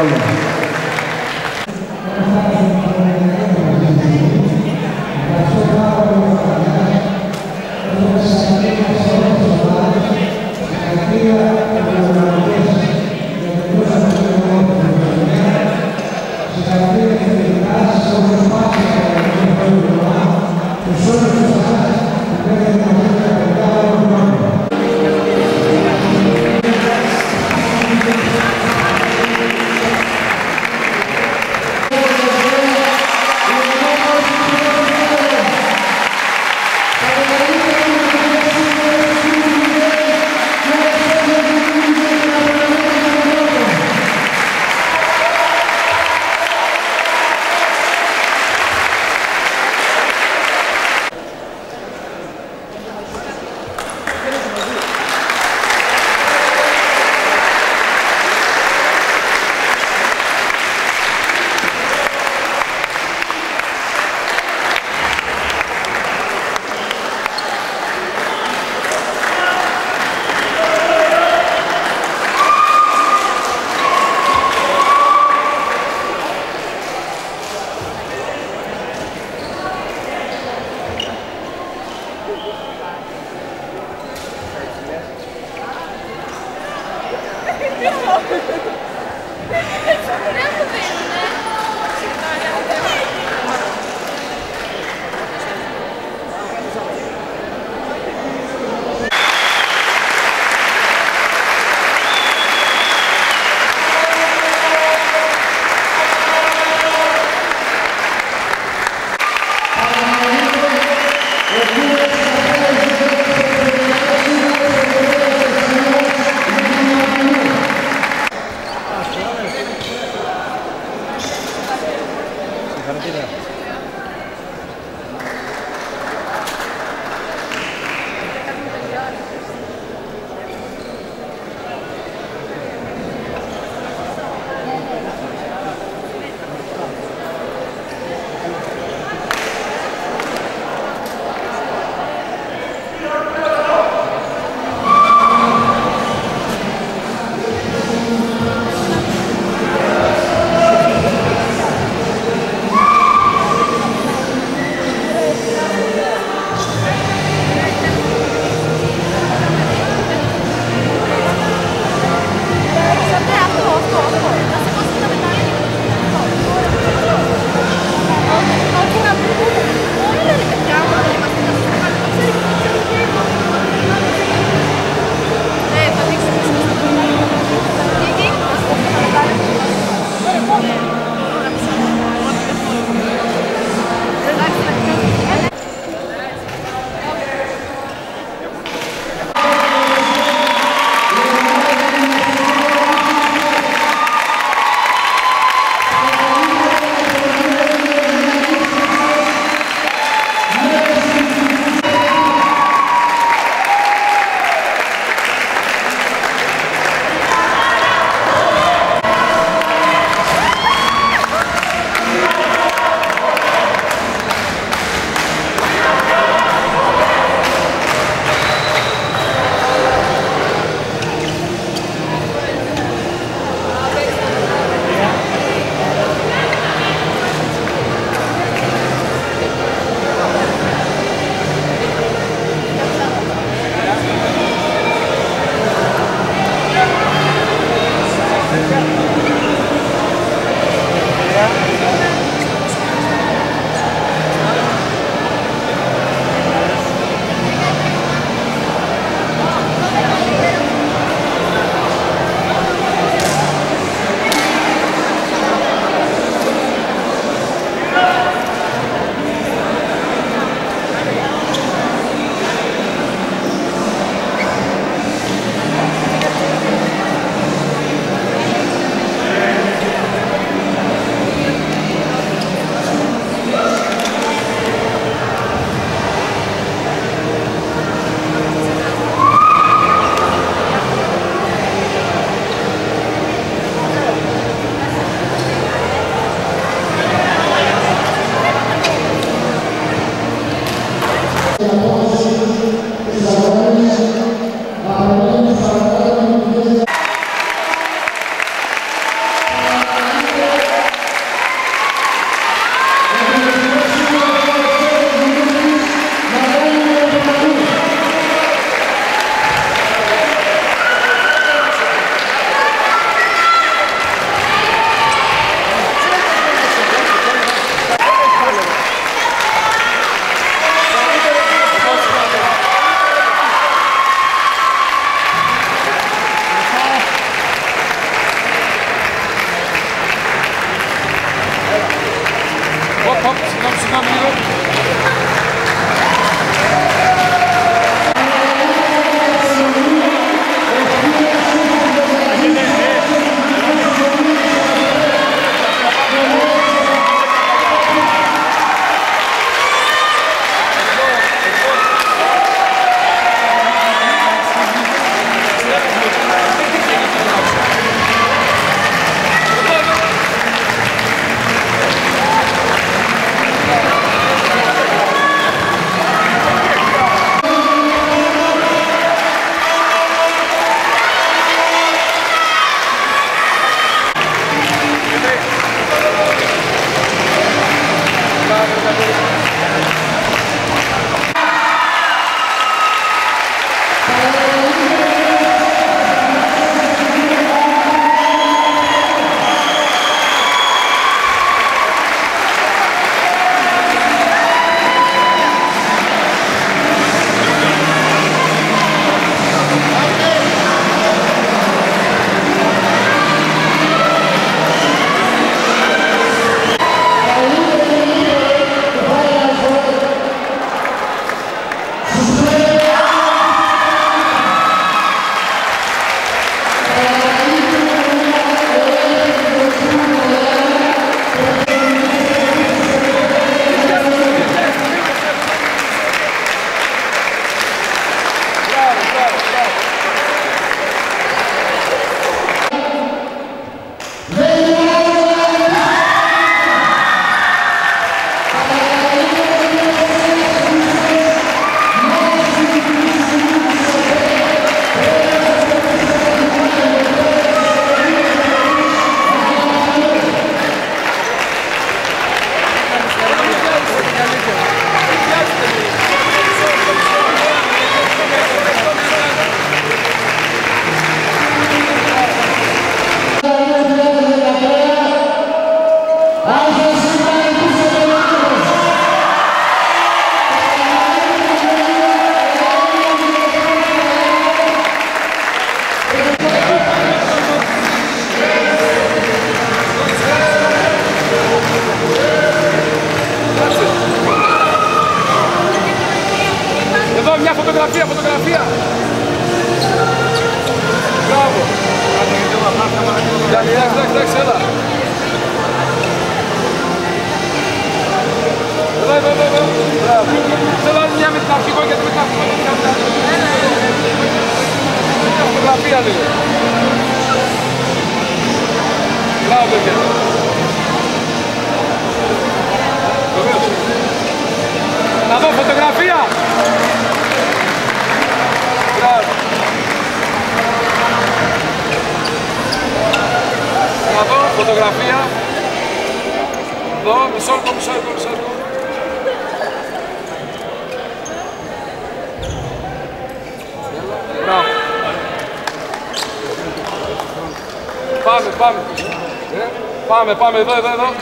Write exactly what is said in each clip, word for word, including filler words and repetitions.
Βόλο. Εντάξει, εντάξει, έλα. Εδώ, εδώ, εδώ, εδώ. Μπράβο. Θέλω άλλη μια με την αρχηγό γιατί με την αρχηγό και την αρχηγό. Μια φωτογραφία λίγο. Μπράβο, παιδιά. Βεβαίως. Να δω φωτογραφία. Μπράβο. Να δω φωτογραφία. Εδώ, μισό λεπτό, μισό λεπτό, μισό λεπτό. Μπράβο. Πάμε, πάμε. Ε, πάμε, πάμε, εδώ, εδώ, εδώ.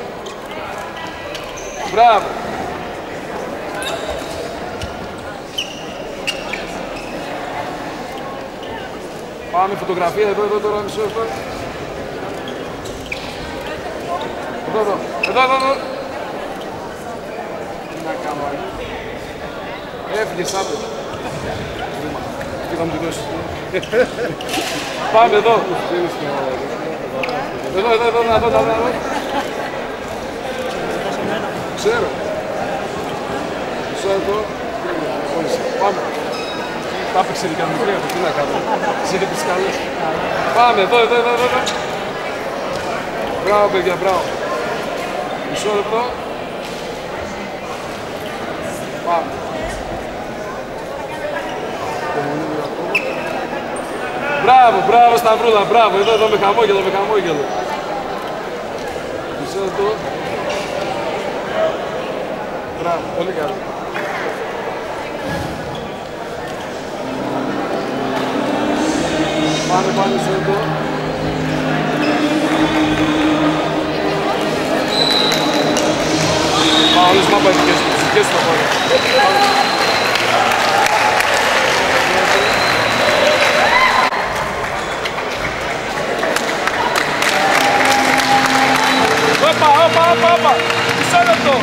Μπράβο. Πάμε, φωτογραφία, εδώ, εδώ, τώρα, μισό λεπτό. Εδώ, εδώ, εδώ, εδώ, εδώ. Τι να κάνω, έφυγες άπλες. Τι θα μου τη δώσεις. Πάμε εδώ. Εδώ, εδώ, εδώ, να δω, να δω. Ξέρω. Μισό εδώ. Πάμε. Τα έπαιξε η κανονική, τι να κάνω. Εσύ και τις καλές. Πάμε, εδώ, εδώ, εδώ, εδώ. Μπράβο, παιδιά, μπράβο. Μισό λεπτό. Πάμε. Μπράβο, μπράβο Σταυρούλα, μπράβο. Εδώ, εδώ με χαμόγελο, με χαμόγελο. Μισό λεπτό. Μπράβο, πολύ καλό. Πάμε, πάμε, μισό λεπτό. Μα όλες μάπα δικές του, δικές του χώρες. Όπα, όπα, όπα, όπα. Μισό λεπτό.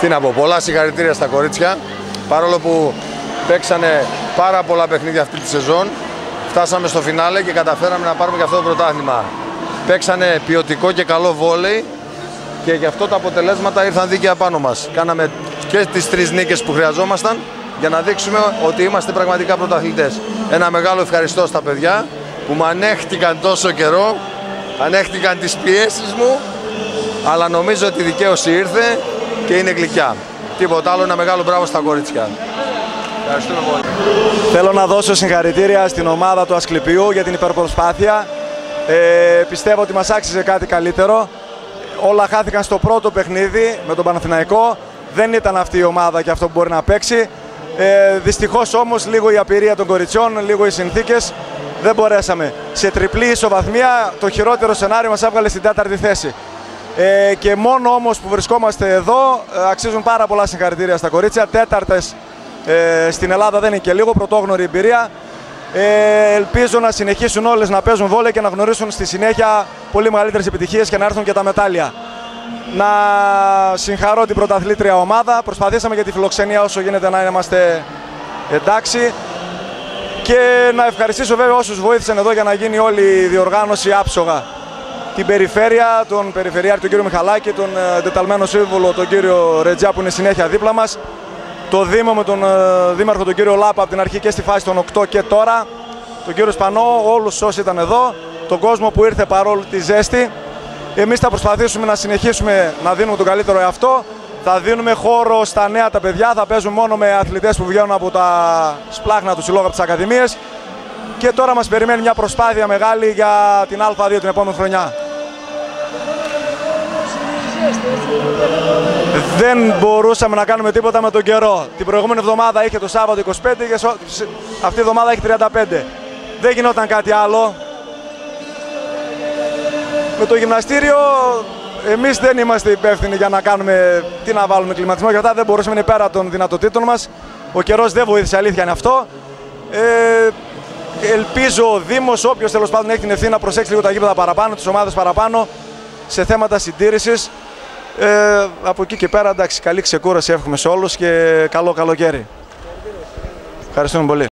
Τι να πω, πολλά συγχαρητήρια στα κορίτσια. Παρόλο που παίξανε πάρα πολλά παιχνίδια αυτή τη σεζόν, φτάσαμε στο φινάλε και καταφέραμε να πάρουμε και αυτό το πρωτάθλημα. Παίξανε ποιοτικό και καλό βόλεϊ και γι' αυτό τα αποτελέσματα ήρθαν δίκαια πάνω μας. Κάναμε και τις τρεις νίκες που χρειαζόμασταν για να δείξουμε ότι είμαστε πραγματικά πρωταθλητές. Ένα μεγάλο ευχαριστώ στα παιδιά που με ανέχτηκαν τόσο καιρό, ανέχτηκαν τις πιέσεις μου, αλλά νομίζω ότι η δικαίωση ήρθε και είναι γλυκιά. Τίποτα άλλο, ένα μεγάλο μπράβο στα κορίτσια. Ευχαριστούμε πολύ. Θέλω να δώσω συγχαρητήρια στην ομάδα του Ασκληπιού για την υπερπροσπάθεια. Ε, πιστεύω ότι μας άξιζε κάτι καλύτερο. Όλα χάθηκαν στο πρώτο παιχνίδι με τον Παναθηναϊκό. Δεν ήταν αυτή η ομάδα και αυτό που μπορεί να παίξει. Ε, δυστυχώς όμως λίγο η απειρία των κοριτσιών, λίγο οι συνθήκες, δεν μπορέσαμε. Σε τριπλή ισοβαθμία το χειρότερο σενάριο μας έβγαλε στην τέταρτη θέση. Ε, και μόνο όμως που βρισκόμαστε εδώ αξίζουν πάρα πολλά συγχαρητήρια στα κορίτσια. Τέταρτες ε, στην Ελλάδα δεν είναι και λίγο, πρωτόγνωρη εμπειρία. Ε, ελπίζω να συνεχίσουν όλες να παίζουν βόλεϊ και να γνωρίσουν στη συνέχεια πολύ μεγαλύτερες επιτυχίες και να έρθουν και τα μετάλλια. Να συγχαρώ την πρωταθλήτρια ομάδα. Προσπαθήσαμε για τη φιλοξενία όσο γίνεται να είμαστε εντάξει. Και να ευχαριστήσω βέβαια όσους βοήθησαν εδώ για να γίνει όλη η διοργάνωση άψογα. Την περιφέρεια, τον Περιφερειάρχη, τον κύριο Μιχαλάκη, τον εντεταλμένο σύμβουλο, τον κύριο Ρετζιά που είναι συνέχεια δίπλα μας. Το Δήμο με τον Δήμαρχο, τον κύριο Λάπα, από την αρχή και στη φάση των οκτώ και τώρα. Τον κύριο Σπανό, όλους όσοι ήταν εδώ. Τον κόσμο που ήρθε παρόλο τη ζέστη. Εμείς θα προσπαθήσουμε να συνεχίσουμε να δίνουμε τον καλύτερο εαυτό. Θα δίνουμε χώρο στα νέα τα παιδιά. Θα παίζουν μόνο με αθλητές που βγαίνουν από τα σπλάχνα του συλλόγου από τις ακαδημίες. Και τώρα μας περιμένει μια προσπάθεια μεγάλη για την Α δύο την επόμενη χρονιά. Δεν μπορούσαμε να κάνουμε τίποτα με τον καιρό. Την προηγούμενη εβδομάδα είχε το Σάββατο είκοσι πέντε και αυτή η εβδομάδα έχει τριάντα πέντε. Δεν γινόταν κάτι άλλο. Με το γυμναστήριο εμείς δεν είμαστε υπεύθυνοι για να κάνουμε τι να βάλουμε κλιματισμό και αυτά, δεν μπορούσαμε, είναι πέρα των δυνατοτήτων μας. Ο καιρός δεν βοήθησε, αλήθεια είναι αυτό. Ε, ελπίζω ο Δήμος, όποιος τέλος πάντων έχει την ευθύνη, να προσέξει λίγο τα γήπεδα παραπάνω, τις ομάδες παραπάνω σε θέματα συντήρησης. Ε, από εκεί και πέρα, εντάξει, καλή ξεκούραση εύχομαι σε όλους και καλό καλοκαίρι. Ευχαριστούμε πολύ.